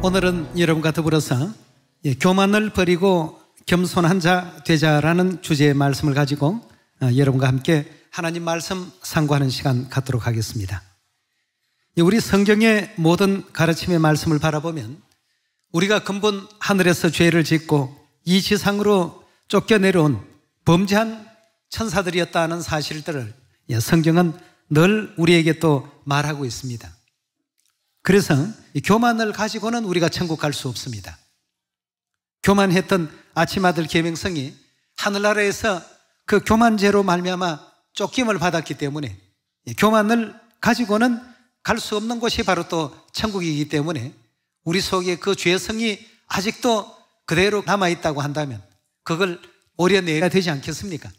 오늘은 여러분과 더불어서 교만을 버리고 겸손한 자 되자라는 주제의 말씀을 가지고 여러분과 함께 하나님 말씀 상고하는 시간 갖도록 하겠습니다. 우리 성경의 모든 가르침의 말씀을 바라보면 우리가 근본 하늘에서 죄를 짓고 이 지상으로 쫓겨내려온 범죄한 천사들이었다는 사실들을 성경은 늘 우리에게 또 말하고 있습니다. 그래서 이 교만을 가지고는 우리가 천국 갈 수 없습니다. 교만했던 아침아들 계명성이 하늘나라에서 그 교만죄로 말미암아 쫓김을 받았기 때문에 교만을 가지고는 갈 수 없는 곳이 바로 또 천국이기 때문에 우리 속에 그 죄성이 아직도 그대로 남아있다고 한다면 그걸 오려내야 되지 않겠습니까?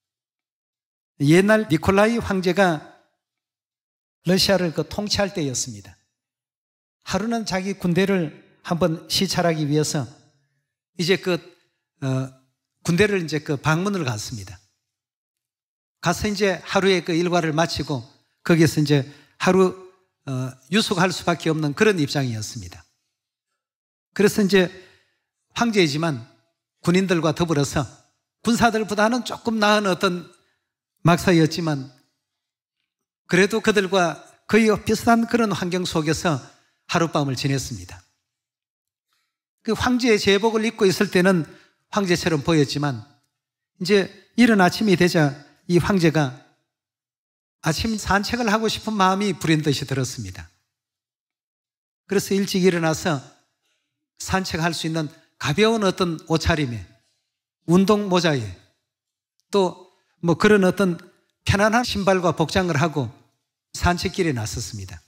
옛날 니콜라이 황제가 러시아를 통치할 때였습니다. 하루는 자기 군대를 한번 시찰하기 위해서 이제 군대를 이제 방문을 갔습니다. 가서 이제 하루의 일과를 마치고 거기에서 이제 하루 유숙할 수밖에 없는 그런 입장이었습니다. 그래서 이제 황제이지만 군인들과 더불어서 군사들보다는 조금 나은 어떤 막사였지만 그래도 그들과 거의 비슷한 그런 환경 속에서 하룻밤을 지냈습니다. 그 황제의 제복을 입고 있을 때는 황제처럼 보였지만 이제 이른 아침이 되자 이 황제가 아침 산책을 하고 싶은 마음이 불현듯이 들었습니다. 그래서 일찍 일어나서 산책할 수 있는 가벼운 어떤 옷차림에 운동 모자에 또 그런 어떤 편안한 신발과 복장을 하고 산책길에 나섰습니다.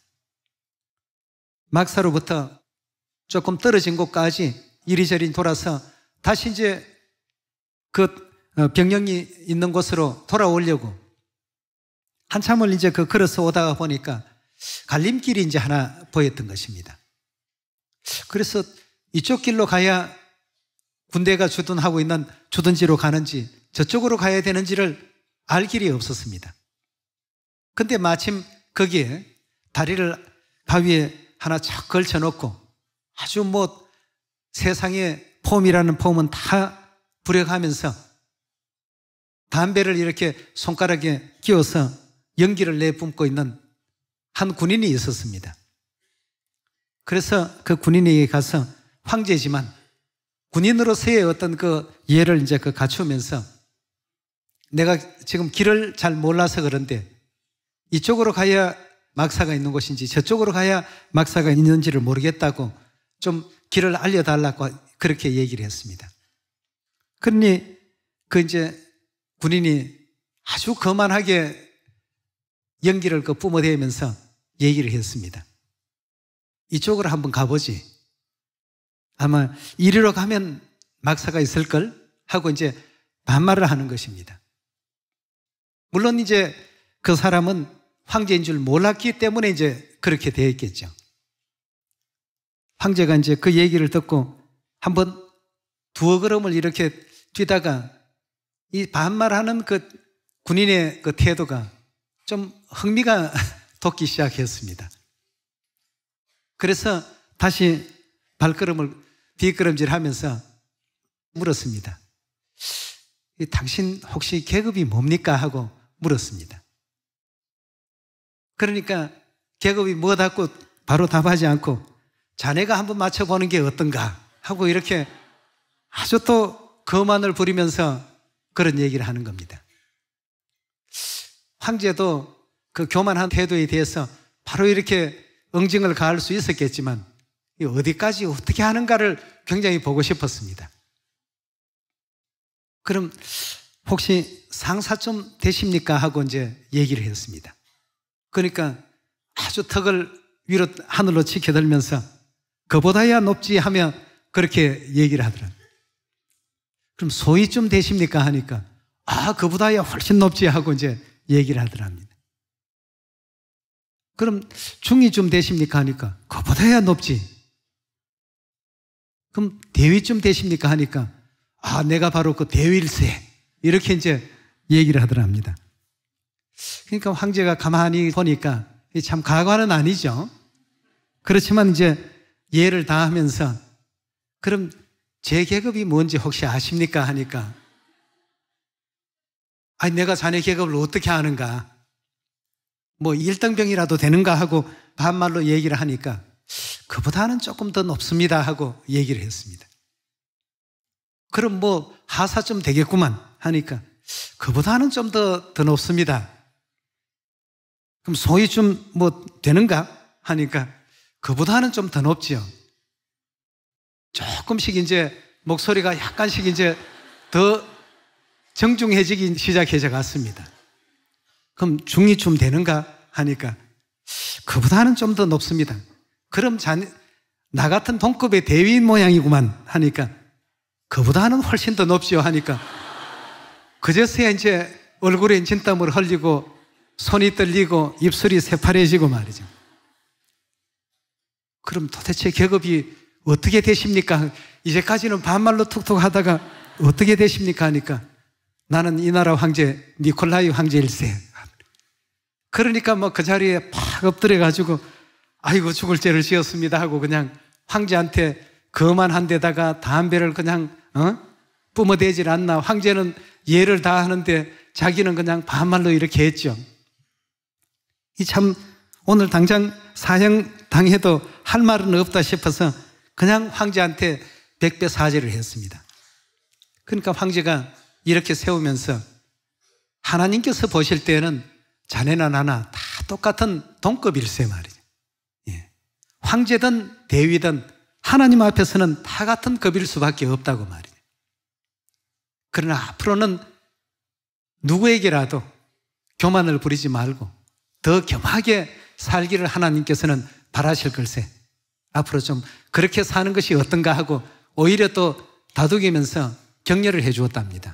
막사로부터 조금 떨어진 곳까지 이리저리 돌아서 다시 이제 병영이 있는 곳으로 돌아오려고 한참을 이제 걸어서 오다가 보니까 갈림길이 이제 하나 보였던 것입니다. 그래서 이쪽 길로 가야 군대가 주둔하고 있는 주둔지로 가는지 저쪽으로 가야 되는지를 알 길이 없었습니다. 근데 마침 거기에 다리를 바위에 하나 착 걸쳐놓고 아주 세상에 폼이라는 폼은 다 부려가면서 담배를 이렇게 손가락에 끼워서 연기를 내뿜고 있는 한 군인이 있었습니다. 그래서 그 군인에게 가서 황제지만 군인으로서의 어떤 예를 이제 갖추면서 내가 지금 길을 잘 몰라서 그런데 이쪽으로 가야 막사가 있는 곳인지 저쪽으로 가야 막사가 있는지를 모르겠다고 좀 길을 알려달라고 그렇게 얘기를 했습니다. 그러니 이제 군인이 아주 거만하게 연기를 뿜어대면서 얘기를 했습니다. 이쪽으로 한번 가보지. 아마 이리로 가면 막사가 있을걸? 하고 이제 반말을 하는 것입니다. 물론 이제 그 사람은 황제인 줄 몰랐기 때문에 이제 그렇게 되었겠죠. 황제가 이제 그 얘기를 듣고 한번 두어 걸음을 이렇게 뛰다가 이 반말하는 군인의 태도가 좀 흥미가 돋기 시작했습니다. 그래서 다시 발걸음을 뒷걸음질 하면서 물었습니다. 당신 혹시 계급이 뭡니까? 하고 물었습니다. 그러니까 계급이 뭐다고 바로 답하지 않고 자네가 한번 맞춰보는 게 어떤가 하고 이렇게 아주 또 거만을 부리면서 그런 얘기를 하는 겁니다. 황제도 그 교만한 태도에 대해서 바로 이렇게 응징을 가할 수 있었겠지만 어디까지 어떻게 하는가를 굉장히 보고 싶었습니다. 그럼 혹시 상사 좀 되십니까? 하고 이제 얘기를 했습니다. 그러니까 아주 턱을 위로 하늘로 치켜들면서 그보다야 높지 하며 그렇게 얘기를 하더라고요. 그럼 소위 좀 되십니까? 하니까 그보다야 훨씬 높지 하고 이제 얘기를 하더랍니다. 그럼 중위 좀 되십니까? 하니까 그보다야 높지. 그럼 대위 좀 되십니까? 하니까 내가 바로 그 대위일세. 이렇게 이제 얘기를 하더랍니다. 그러니까 황제가 가만히 보니까 참 가관은 아니죠. 그렇지만 이제 예를 다하면서 그럼 제 계급이 뭔지 혹시 아십니까? 하니까 아니 내가 자네 계급을 어떻게 아는가? 뭐 1등병이라도 되는가 하고 반말로 얘기를 하니까 그보다는 조금 더 높습니다 하고 얘기를 했습니다. 그럼 뭐 하사쯤 되겠구만 하니까 그보다는 좀 더 높습니다. 그럼 소위 좀 뭐 되는가 하니까 그보다는 좀 더 높지요. 조금씩 이제 목소리가 약간씩 이제 더 정중해지기 시작해져 갔습니다. 그럼 중이쯤 되는가 하니까 그보다는 좀 더 높습니다. 그럼 나 같은 동급의 대위인 모양이구만 하니까 그보다는 훨씬 더 높지요 하니까 그제서야 이제 얼굴에 진땀을 흘리고 손이 떨리고 입술이 새파래지고 말이죠. 그럼 도대체 계급이 어떻게 되십니까? 이제까지는 반말로 툭툭 하다가 어떻게 되십니까? 하니까 나는 이 나라 황제 니콜라이 황제일세. 그러니까 뭐 그 자리에 팍 엎드려 가지고 아이고 죽을 죄를 지었습니다 하고 그냥 황제한테 거만한 데다가 담배를 그냥 뿜어대질 않나. 황제는 예를 다 하는데 자기는 그냥 반말로 이렇게 했죠. 이 참 오늘 당장 사형 당해도 할 말은 없다 싶어서 그냥 황제한테 백배 사죄를 했습니다. 그러니까 황제가 이렇게 세우면서 하나님께서 보실 때는 자네나 나나 다 똑같은 동급일세 말이죠. 예. 황제든 대위든 하나님 앞에서는 다 같은 급일 수밖에 없다고 말이죠. 그러나 앞으로는 누구에게라도 교만을 부리지 말고 더 겸하게 살기를 하나님께서는 바라실 걸세. 앞으로 좀 그렇게 사는 것이 어떤가 하고 오히려 또 다독이면서 격려를 해 주었답니다.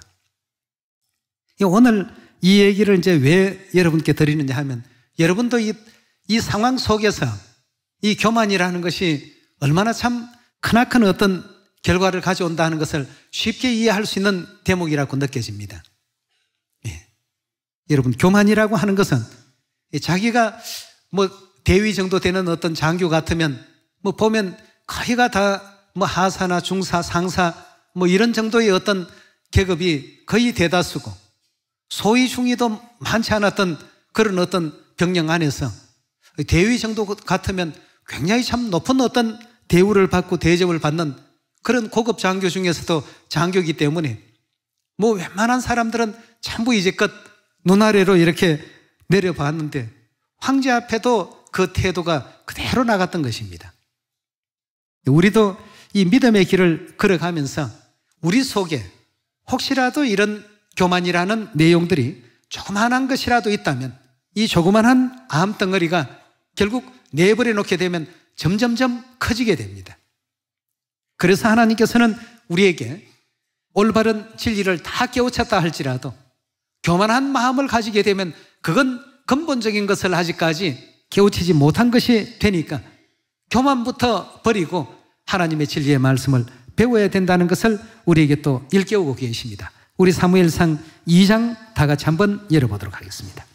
오늘 이 얘기를 이제 왜 여러분께 드리느냐 하면 여러분도 이 상황 속에서 이 교만이라는 것이 얼마나 참 크나큰 어떤 결과를 가져온다 하는 것을 쉽게 이해할 수 있는 대목이라고 느껴집니다. 예. 여러분, 교만이라고 하는 것은 자기가 뭐 대위 정도 되는 어떤 장교 같으면 뭐 보면 거의가 다 뭐 하사나 중사, 상사 뭐 이런 정도의 어떤 계급이 거의 대다수고 소위 중위도 많지 않았던 그런 어떤 병영 안에서 대위 정도 같으면 굉장히 참 높은 어떤 대우를 받고 대접을 받는 그런 고급 장교 중에서도 장교이기 때문에 뭐 웬만한 사람들은 전부 이제껏 눈 아래로 이렇게 내려봤는데 황제 앞에도 그 태도가 그대로 나갔던 것입니다. 우리도 이 믿음의 길을 걸어가면서 우리 속에 혹시라도 이런 교만이라는 내용들이 조그만한 것이라도 있다면 이 조그만한 암덩어리가 결국 내버려 놓게 되면 점점점 커지게 됩니다. 그래서 하나님께서는 우리에게 올바른 진리를 다 깨우쳤다 할지라도 교만한 마음을 가지게 되면 그건 근본적인 것을 아직까지 깨우치지 못한 것이 되니까 교만부터 버리고 하나님의 진리의 말씀을 배워야 된다는 것을 우리에게 또 일깨우고 계십니다. 우리 사무엘상 2장 다 같이 한번 열어보도록 하겠습니다.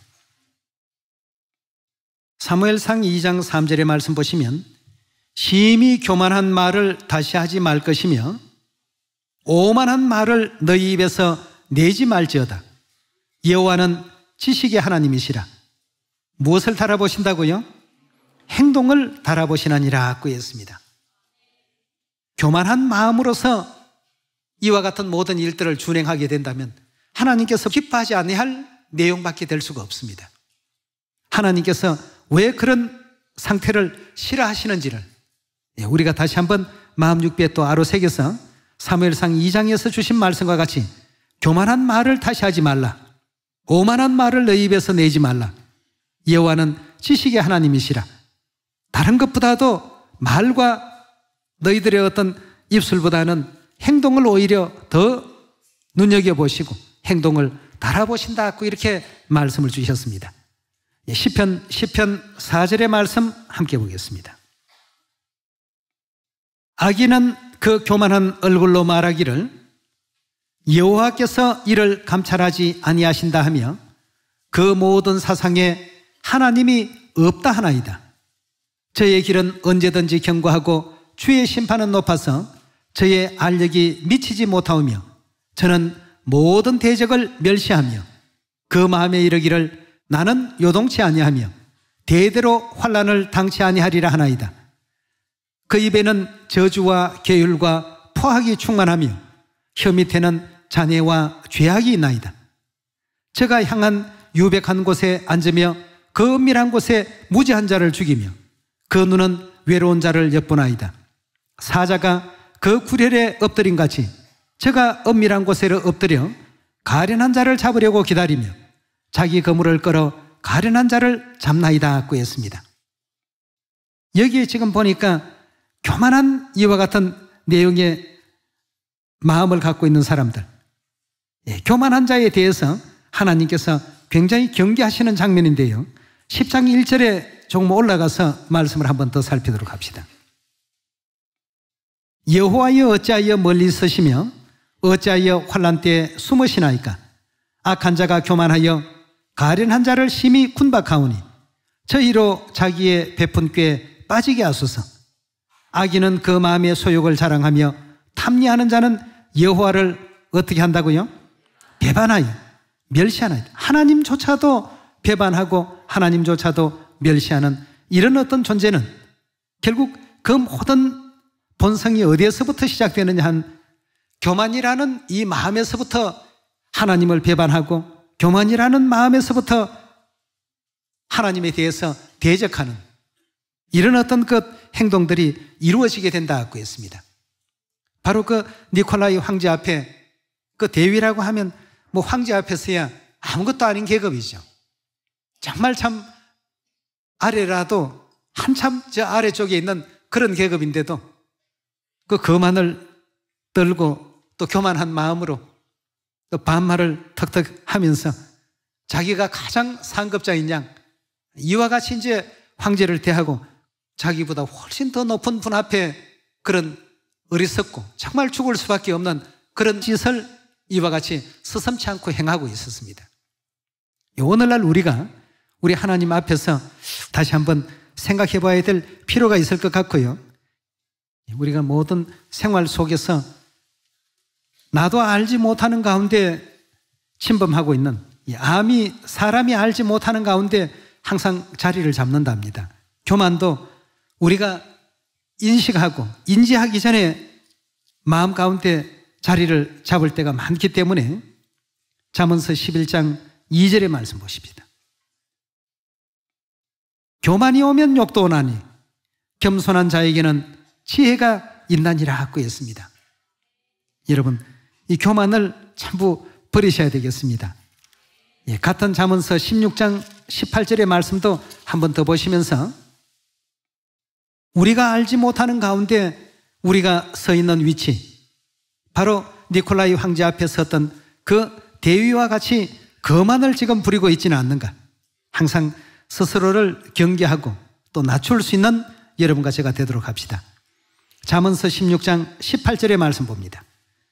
사무엘상 2장 3절의 말씀 보시면 심히 교만한 말을 다시 하지 말 것이며 오만한 말을 너희 입에서 내지 말지어다. 여호와는 지식의 하나님이시라. 무엇을 달아보신다고요? 행동을 달아보시나니라고 했습니다. 교만한 마음으로서 이와 같은 모든 일들을 준행하게 된다면 하나님께서 기뻐하지 아니할 내용밖에 될 수가 없습니다. 하나님께서 왜 그런 상태를 싫어하시는지를 우리가 다시 한번 마음 육비에 또 아로새겨서 사무엘상 2장에서 주신 말씀과 같이 교만한 말을 다시 하지 말라. 오만한 말을 너희 입에서 내지 말라. 여호와는 지식의 하나님이시라. 다른 것보다도 말과 너희들의 어떤 입술보다는 행동을 오히려 더 눈여겨보시고 행동을 달아보신다고 이렇게 말씀을 주셨습니다. 시편 4절의 말씀 함께 보겠습니다. 악인은 그 교만한 얼굴로 말하기를 여호와께서 이를 감찰하지 아니하신다 하며 그 모든 사상에 하나님이 없다 하나이다. 저의 길은 언제든지 견고하고 주의 심판은 높아서 저의 알력이 미치지 못하오며 저는 모든 대적을 멸시하며 그 마음에 이르기를 나는 요동치 아니하며 대대로 환난을 당치 아니하리라 하나이다. 그 입에는 저주와 계율과 포악이 충만하며 혀 밑에는 잔해와 죄악이 있나이다. 저가 향한 유백한 곳에 앉으며 그 은밀한 곳에 무지한 자를 죽이며 그 눈은 외로운 자를 엿보나이다. 사자가 그 구렬에 엎드린 같이 저가 은밀한 곳에 엎드려 가련한 자를 잡으려고 기다리며 자기 그물을 끌어 가련한 자를 잡나이다 꾸했습니다. 여기에 지금 보니까 교만한 이와 같은 내용의 마음을 갖고 있는 사람들, 교만한 자에 대해서 하나님께서 굉장히 경계하시는 장면인데요, 10장 1절에 조금 올라가서 말씀을 한번 더 살피도록 합시다. 여호와여 어찌하여 멀리 서시며 어찌하여 환난 때에 숨으시나이까. 악한 자가 교만하여 가련한 자를 심히 군박하오니 저희로 자기의 베푼 꾀에 빠지게 하소서. 악인은 그 마음의 소욕을 자랑하며 탐리하는 자는 여호와를 어떻게 한다고요? 배반하여 멸시하나이다. 하나님조차도 배반하고 하나님조차도 멸시하는 이런 어떤 존재는 결국 그 모든 본성이 어디에서부터 시작되느냐 한 교만이라는 이 마음에서부터 하나님을 배반하고 교만이라는 마음에서부터 하나님에 대해서 대적하는 이런 어떤 그 행동들이 이루어지게 된다고 했습니다. 바로 그 니콜라이 황제 앞에 그 대위라고 하면 뭐 황제 앞에서야 아무것도 아닌 계급이죠. 정말 참 아래라도 한참 저 아래쪽에 있는 그런 계급인데도 그 거만을 떨고 또 교만한 마음으로 또 반말을 턱턱 하면서 자기가 가장 상급자인 양 이와 같이 이제 황제를 대하고 자기보다 훨씬 더 높은 분 앞에 그런 어리석고 정말 죽을 수밖에 없는 그런 짓을 이와 같이 서슴지 않고 행하고 있었습니다. 오늘날 우리가 우리 하나님 앞에서 다시 한번 생각해 봐야 될 필요가 있을 것 같고요. 우리가 모든 생활 속에서 나도 알지 못하는 가운데 침범하고 있는 이 암이 사람이 알지 못하는 가운데 항상 자리를 잡는답니다. 교만도 우리가 인식하고 인지하기 전에 마음 가운데 자리를 잡을 때가 많기 때문에 잠언서 11장 2절의 말씀 보십시다. 교만이 오면 욕도 오나니 겸손한 자에게는 지혜가 있나니라 하고 했습니다. 여러분, 이 교만을 전부 버리셔야 되겠습니다. 같은 잠언서 16장 18절의 말씀도 한 번 더 보시면서 우리가 알지 못하는 가운데 우리가 서 있는 위치, 바로 니콜라이 황제 앞에 섰던 그 대위와 같이 거만을 지금 부리고 있지는 않는가. 항상 스스로를 경계하고 또 낮출 수 있는 여러분과 제가 되도록 합시다. 잠언서 16장 18절의 말씀 봅니다.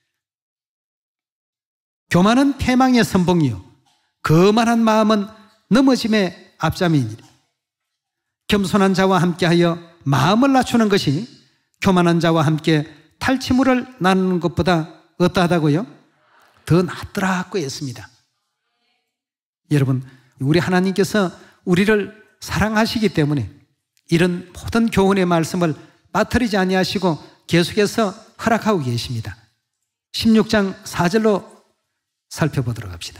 교만은 패망의 선봉이요 거만한 마음은 넘어짐의 앞잠이니라. 겸손한 자와 함께하여 마음을 낮추는 것이 교만한 자와 함께 탈취물을 나누는 것보다 어떠하다고요? 더 낫더라고 했습니다. 여러분, 우리 하나님께서 우리를 사랑하시기 때문에 이런 모든 교훈의 말씀을 빠뜨리지 아니하시고 계속해서 허락하고 계십니다. 16장 4절로 살펴보도록 합시다.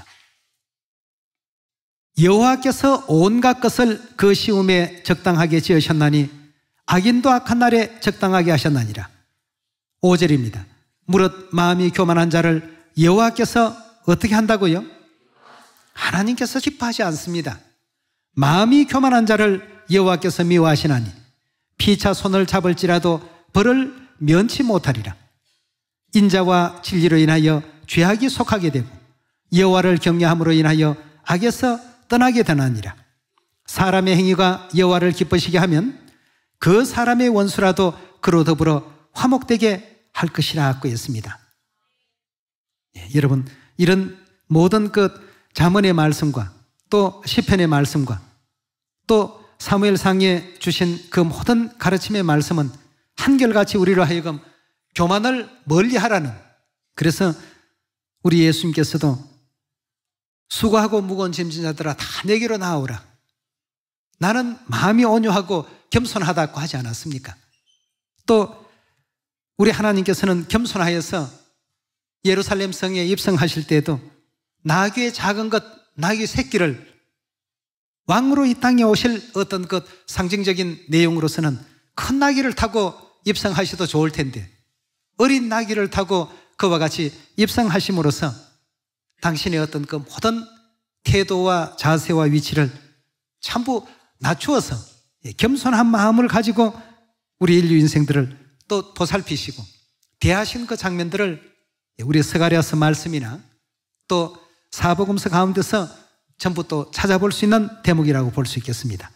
여호와께서 온갖 것을 그 시움에 적당하게 지으셨나니 악인도 악한 날에 적당하게 하셨나니라. 5절입니다. 무릇 마음이 교만한 자를 여호와께서 어떻게 한다고요? 하나님께서 기뻐하지 않습니다. 마음이 교만한 자를 여호와께서 미워하시나니 피차 손을 잡을지라도 벌을 면치 못하리라. 인자와 진리로 인하여 죄악이 속하게 되고 여호와를 경외함으로 인하여 악에서 떠나게 되나니라. 사람의 행위가 여호와를 기쁘시게 하면 그 사람의 원수라도 그로 더불어 화목되게 할 것이라 하고 했습니다. 여러분, 이런 모든 그 잠언의 말씀과 또 시편의 말씀과 또 사무엘상에 주신 그 모든 가르침의 말씀은 한결같이 우리로 하여금 교만을 멀리하라는, 그래서 우리 예수님께서도 수고하고 무거운 짐진 자들아 다 내게로 나오라, 나는 마음이 온유하고 겸손하다고 하지 않았습니까? 또 우리 하나님께서는 겸손하여서 예루살렘 성에 입성하실 때에도 나귀의 작은 것, 나귀 새끼를 왕으로 이 땅에 오실 어떤 것 상징적인 내용으로서는 큰 나귀를 타고 입성하셔도 좋을 텐데 어린 나귀를 타고 그와 같이 입성하심으로써 당신의 어떤 그 모든 태도와 자세와 위치를 전부 낮추어서 겸손한 마음을 가지고 우리 인류 인생들을 또 보살피시고 대하신 그 장면들을 우리 스가랴서 말씀이나 또 사복음서 가운데서 전부 또 찾아볼 수 있는 대목이라고 볼 수 있겠습니다.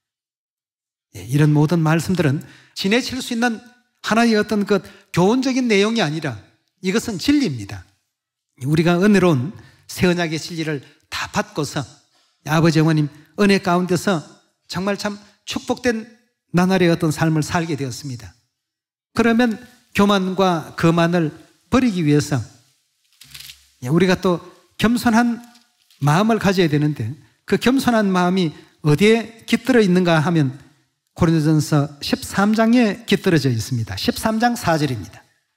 이런 모든 말씀들은 지내칠 수 있는 하나의 어떤 그 교훈적인 내용이 아니라 이것은 진리입니다. 우리가 은혜로운 새 언약의 진리를 다 받고서 아버지 어머님 은혜 가운데서 정말 참 축복된 나날의 어떤 삶을 살게 되었습니다. 그러면 교만과 거만을 버리기 위해서 우리가 또 겸손한 마음을 가져야 되는데 그 겸손한 마음이 어디에 깃들어 있는가 하면 고린도전서 13장에 깃들어져 있습니다. 13장 4절입니다.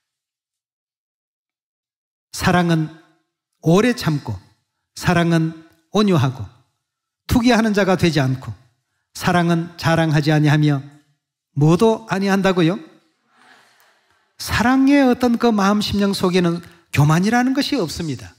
사랑은 오래 참고 사랑은 온유하고 투기하는 자가 되지 않고 사랑은 자랑하지 아니하며 뭐도 아니한다고요? 사랑의 어떤 그 마음 심령 속에는 교만이라는 것이 없습니다.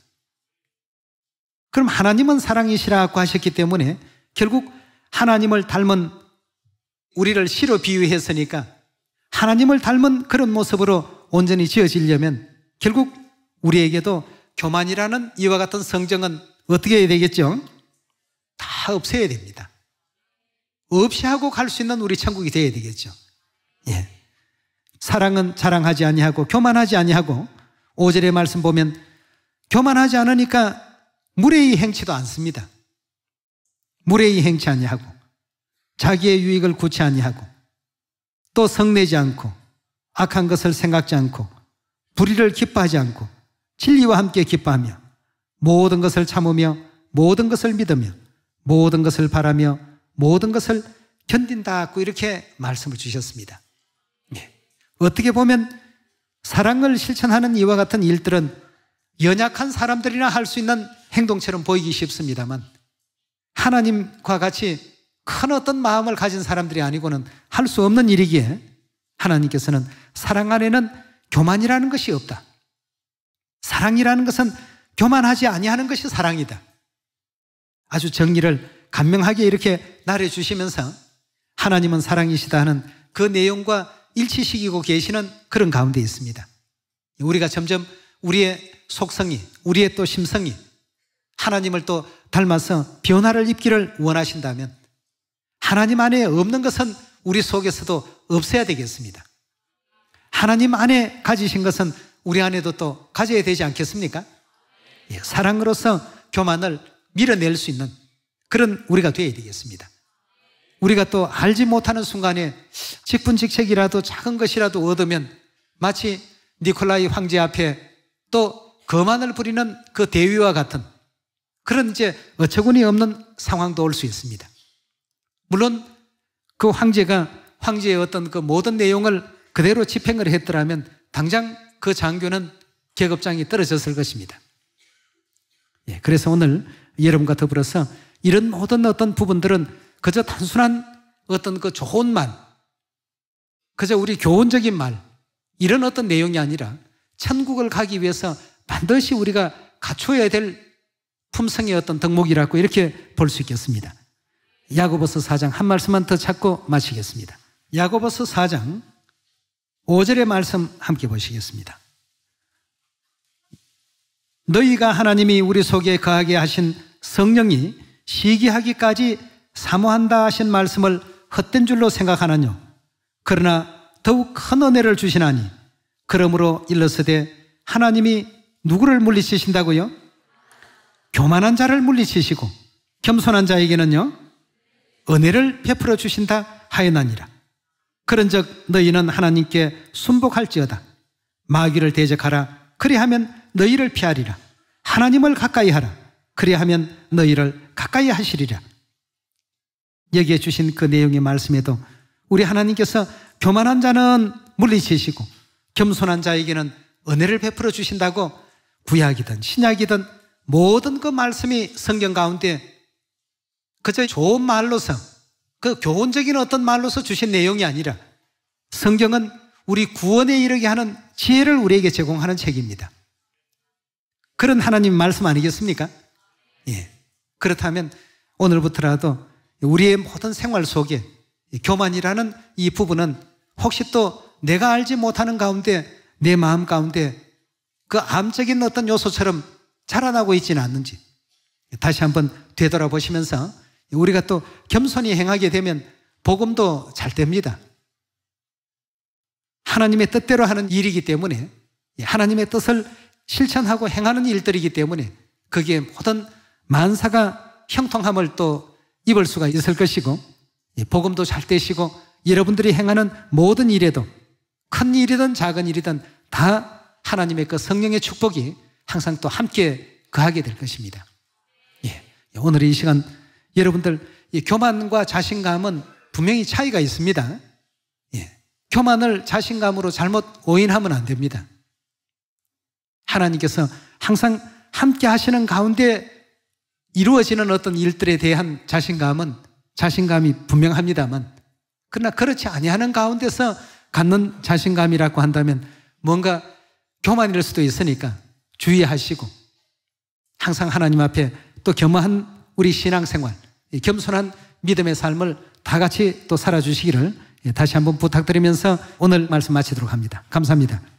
그럼 하나님은 사랑이시라고 하셨기 때문에 결국 하나님을 닮은 우리를 시로 비유했으니까 하나님을 닮은 그런 모습으로 온전히 지어지려면 결국 우리에게도 교만이라는 이와 같은 성정은 어떻게 해야 되겠죠? 다 없애야 됩니다. 없이 하고 갈 수 있는 우리 천국이 되어야 되겠죠. 예. 사랑은 자랑하지 아니하고 교만하지 아니하고 5절의 말씀 보면 교만하지 않으니까 무례히 행치도 않습니다. 무례히 행치 아니하고 자기의 유익을 구치 아니하고 또 성내지 않고 악한 것을 생각지 않고 불의를 기뻐하지 않고 진리와 함께 기뻐하며 모든 것을 참으며 모든 것을 믿으며 모든 것을 바라며 모든 것을 견딘다고 이렇게 말씀을 주셨습니다. 예. 어떻게 보면 사랑을 실천하는 이와 같은 일들은 연약한 사람들이나 할 수 있는 행동처럼 보이기 쉽습니다만 하나님과 같이 큰 어떤 마음을 가진 사람들이 아니고는 할 수 없는 일이기에 하나님께서는 사랑 안에는 교만이라는 것이 없다. 사랑이라는 것은 교만하지 아니하는 것이 사랑이다. 아주 정리를 간명하게 이렇게 나눠주시면서 하나님은 사랑이시다 하는 그 내용과 일치시키고 계시는 그런 가운데 있습니다. 우리가 점점 우리의 속성이, 우리의 또 심성이 하나님을 또 닮아서 변화를 입기를 원하신다면 하나님 안에 없는 것은 우리 속에서도 없어야 되겠습니다. 하나님 안에 가지신 것은 우리 안에도 또 가져야 되지 않겠습니까? 예, 사랑으로서 교만을 밀어낼 수 있는 그런 우리가 되어야 되겠습니다. 우리가 또 알지 못하는 순간에 직분직책이라도 작은 것이라도 얻으면 마치 니콜라이 황제 앞에 또 거만을 부리는 그 대위와 같은 그런 이제 어처구니 없는 상황도 올 수 있습니다. 물론 그 황제가 황제의 어떤 그 모든 내용을 그대로 집행을 했더라면 당장 그 장교는 계급장이 떨어졌을 것입니다. 예, 그래서 오늘 여러분과 더불어서 이런 모든 어떤 부분들은 그저 단순한 어떤 그 좋은 말, 그저 우리 교훈적인 말, 이런 어떤 내용이 아니라 천국을 가기 위해서 반드시 우리가 갖춰야 될 품성의 어떤 덕목이라고 이렇게 볼 수 있겠습니다. 야고보서 4장 한 말씀만 더 찾고 마치겠습니다. 야고보서 4장 5절의 말씀 함께 보시겠습니다. 너희가 하나님이 우리 속에 거하게 하신 성령이 시기하기까지 사모한다 하신 말씀을 헛된 줄로 생각하나뇨? 그러나 더욱 큰 은혜를 주시나니 그러므로 일러서되 하나님이 누구를 물리치신다고요? 교만한 자를 물리치시고 겸손한 자에게는요 은혜를 베풀어 주신다 하였나니라. 그런즉 너희는 하나님께 순복할지어다. 마귀를 대적하라. 그리하면 너희를 피하리라. 하나님을 가까이 하라. 그리하면 너희를 가까이 하시리라. 여기에 주신 그 내용의 말씀에도 우리 하나님께서 교만한 자는 물리치시고 겸손한 자에게는 은혜를 베풀어 주신다고 구약이든 신약이든 모든 그 말씀이 성경 가운데 그저 좋은 말로서 그 교훈적인 어떤 말로서 주신 내용이 아니라 성경은 우리 구원에 이르게 하는 지혜를 우리에게 제공하는 책입니다. 그런 하나님 말씀 아니겠습니까? 예. 그렇다면 오늘부터라도 우리의 모든 생활 속에 교만이라는 이 부분은 혹시 또 내가 알지 못하는 가운데 내 마음 가운데 그 암적인 어떤 요소처럼 자라나고 있지는 않는지 다시 한번 되돌아보시면서 우리가 또 겸손히 행하게 되면 복음도 잘 됩니다. 하나님의 뜻대로 하는 일이기 때문에 하나님의 뜻을 실천하고 행하는 일들이기 때문에 거기에 모든 만사가 형통함을 또 입을 수가 있을 것이고 복음도 잘 되시고 여러분들이 행하는 모든 일에도 큰 일이든 작은 일이든 다 하나님의 그 성령의 축복이 항상 또 함께 거하게 될 것입니다. 예. 오늘 이 시간 여러분들 이 교만과 자신감은 분명히 차이가 있습니다. 예. 교만을 자신감으로 잘못 오인하면 안 됩니다. 하나님께서 항상 함께 하시는 가운데 이루어지는 어떤 일들에 대한 자신감이 분명합니다만 그러나 그렇지 아니하는 가운데서 갖는 자신감이라고 한다면 뭔가 교만일 수도 있으니까 주의하시고 항상 하나님 앞에 또 겸허한 우리 신앙생활, 겸손한 믿음의 삶을 다 같이 또 살아주시기를 다시 한번 부탁드리면서 오늘 말씀 마치도록 합니다. 감사합니다.